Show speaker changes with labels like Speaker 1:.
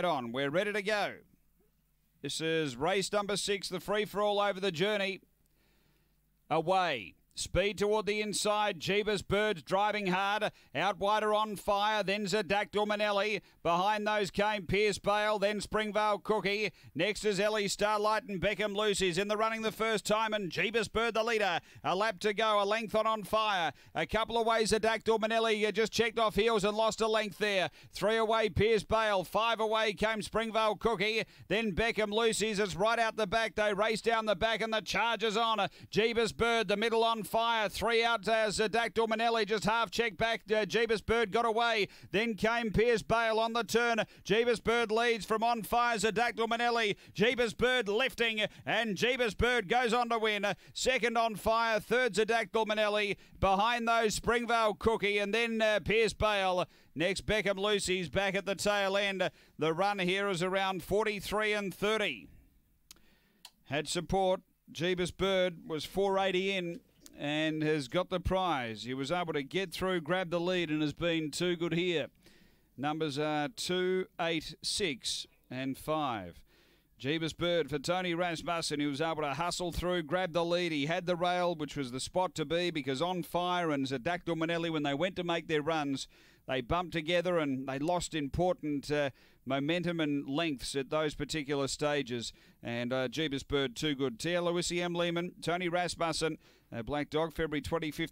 Speaker 1: On, we're ready to go. This is race number 6, the free-for-all over the journey. Away. Speed toward the inside. Jeebus Birds driving hard. Out wider On Fire. Then Zadactyl Manelli. Behind those came Pierce Bale. Then Springvale Cookie. Next is Ellie Starlight and Beckham Lucy's in the running the first time. And Jeebus Bird the leader. A lap to go. A length on Fire. A couple of ways Zadactyl Manelli just checked off heels and lost a length there. 3 away Pierce Bale. 5 away came Springvale Cookie. Then Beckham Lucy's. It's right out the back. They race down the back and the charge is on. Jeebus Bird the middle On Fire. 3 out as Zadactyl Manelli just half checked back. Jeebus Bird got away. Then came Pierce Bale on the turn. Jeebus Bird leads from On Fire. Zadactyl Manelli. Jeebus Bird lifting and Jeebus Bird goes on to win. Second On Fire. Third Zadactyl Manelli. Behind those Springvale Cookie and then Pierce Bale. Next Beckham Lucy's back at the tail end. The run here is around 43 and 30. Had support. Jeebus Bird was 480 in and has got the prize. He was able to get through, grab the lead, and has been too good here. Numbers are 2, 8, 6 and 5. Jeebus Bird for Tony Rasmussen. He was able to hustle through, grab the lead. He had the rail, which was the spot to be, because On Fire and Zadactyl Manelli, when they went to make their runs, they bumped together and they lost important momentum and lengths at those particular stages. And Jeebus Bird too good. Tia Lewisi, M. Lehman, Tony Rasmussen, Black Dog, February 25th.